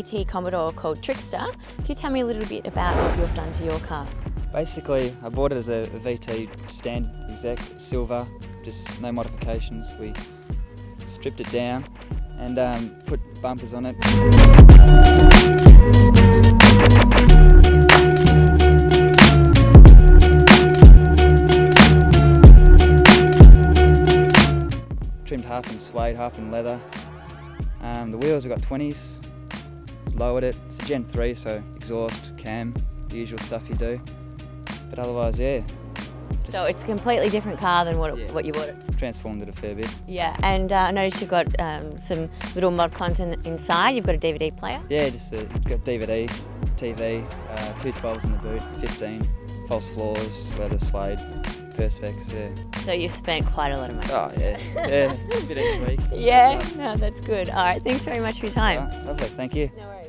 VT Commodore called Trixtr. Can you tell me a little bit about what you've done to your car? Basically, I bought it as a VT standard exec, silver, just no modifications. We stripped it down and put bumpers on it. Trimmed half in suede, half in leather. The wheels, we've got 20s, lowered it. It's a Gen 3, so exhaust, cam, the usual stuff you do. But otherwise, yeah. So it's a completely different car than what you bought it? Transformed it a fair bit. Yeah, and I noticed you've got some little mod content inside. You've got a DVD player? Yeah, just got DVD, TV, 212s in the boot, 15, false floors, leather, suede, perspex, yeah. So you've spent quite a lot of money. Oh yeah, yeah, a bit each week. Yeah, no, that's good. All right, thanks very much for your time. Lovely, thank you. No worries.